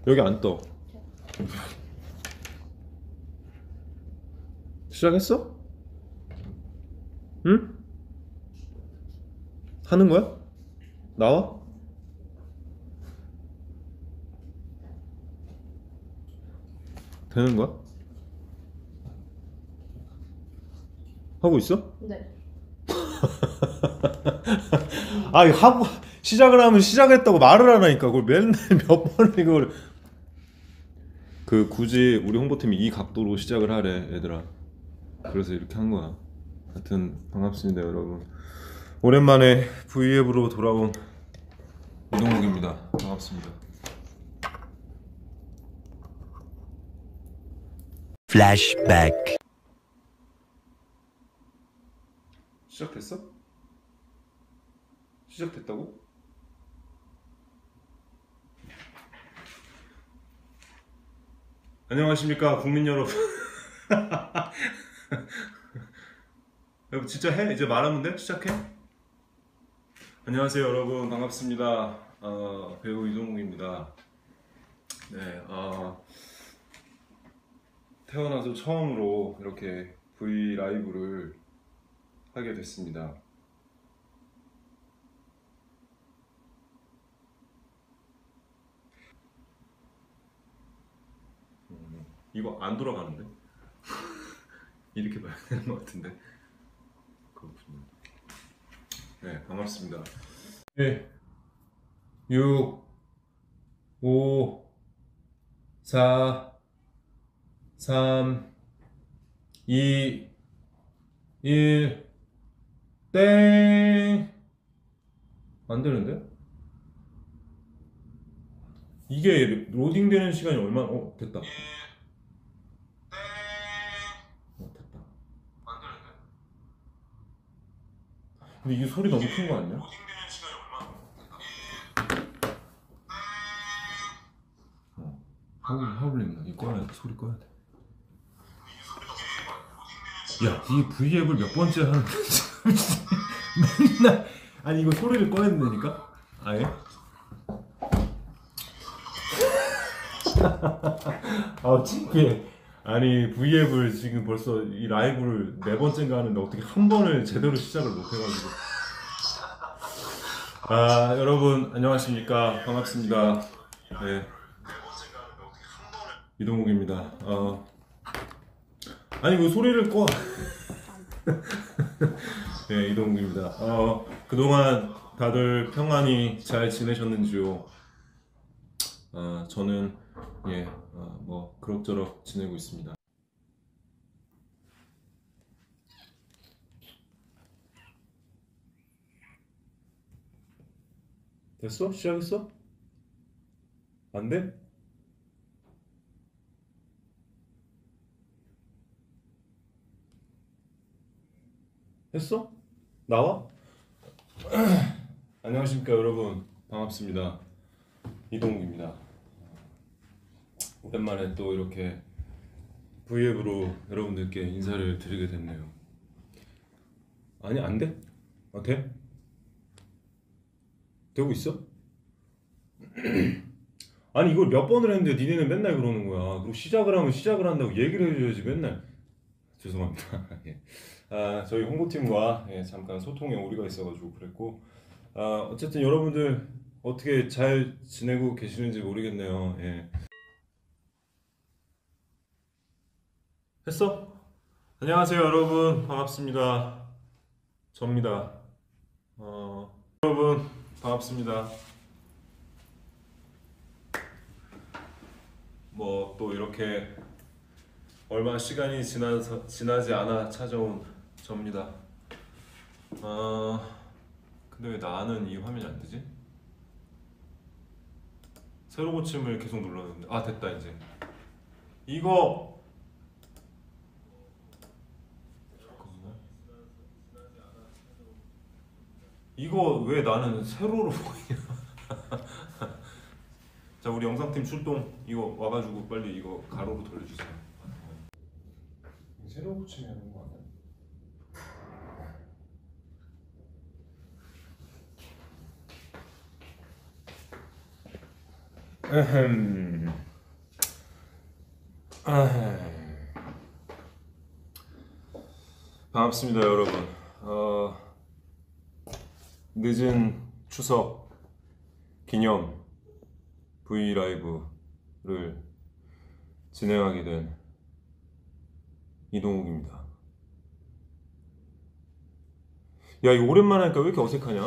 여기 안 떠. 시작했어? 응? 하는 거야? 나와? 되는 거야? 하고 있어? 네. 아니 하고 시작을 하면 시작했다고 말을 하라니까. 그걸 맨날 몇 번을 이걸 굳이 우리 홍보팀이 이 각도로 시작을 하래 얘들아. 그래서 이렇게 한 거야. 하여튼 반갑습니다 여러분. 오랜만에 V앱으로 돌아온 이동욱입니다. 반갑습니다. 플래시백. 시작됐어? 시작됐다고? 안녕하십니까 국민 여러분. 여러분 진짜 해? 이제 말하면 돼? 시작해? 안녕하세요 여러분 반갑습니다. 배우 이동욱입니다. 네, 태어나서 처음으로 이렇게 V 라이브를 하게 됐습니다. 이거 안 돌아가는데? 이렇게 봐야 되는 것 같은데. 그렇군요. 네, 반갑습니다. 1, 6, 5, 4, 3, 2, 1, 땡! 안 되는데? 이게 로딩 되는 시간이 얼마나, 됐다. 됐다. 안 되는데? 근데 이게 소리 너무 큰 거 아니야? 로딩 되는 시간이 얼마나? 하울링 이거 꺼야 돼. 소리 꺼야 돼. 야, 이 V앱을 몇 번째 하는데 맨날 아니 이거 소리를 꺼야 된다니까? 아예? 아 창피해. 아니 V앱을 지금 벌써 이 라이브를 네 번째인가 하는데 어떻게 한 번을 제대로 시작을 못 해가지고. 여러분 안녕하십니까 반갑습니다. 네, 이동욱입니다. 아니 그 소리를 꺼. 네, 이동욱입니다. 그동안 다들 평안히 잘 지내셨는지요? 저는 뭐 그럭저럭 지내고 있습니다. 됐어? 시작했어? 안 돼? 했어? 나와? 안녕하십니까 여러분 반갑습니다. 이동욱입니다. 오랜만에 또 이렇게 V앱으로 여러분들께 인사를 드리게 됐네요. 아니 안 돼? 돼? 되고 있어? 아니 이걸 몇 번을 했는데 니네는 맨날 그러는 거야. 그리고 시작을 하면 시작을 한다고 얘기를 해줘야지 맨날. 죄송합니다. 예. 저희 홍보팀과 잠깐 소통에 오류가 있어가지고 그랬고, 어쨌든 여러분들 어떻게 잘 지내고 계시는지 모르겠네요. 예. 했어? 안녕하세요 여러분 반갑습니다. 접니다. 여러분 반갑습니다. 뭐 또 이렇게 얼마 시간이 지나지 않아 찾아온 접니다. 근데 왜 나는 이 화면이 안 되지? 새로 고침을 계속 눌렀는데 됐다 이제. 이거 잠깐만. 이거 왜 나는 세로로 보이냐? 자 우리 영상팀 출동. 이거 와가지고 빨리 이거 가로로 돌려주세요. 새로 고침해야 하는 거 아니야? 에헴. 반갑습니다, 여러분. 늦은 추석 기념 V 라이브를 진행하게 된 이동욱입니다. 야, 이거 오랜만에 하니까 왜 이렇게 어색하냐?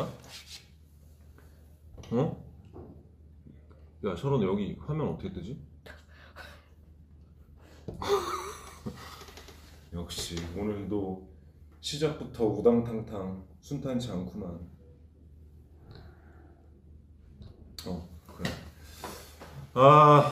어? 야, 철원 여기 화면 어떻게 뜨지? 역시 오늘도 시작부터 우당탕탕 순탄치 않구만. 그래.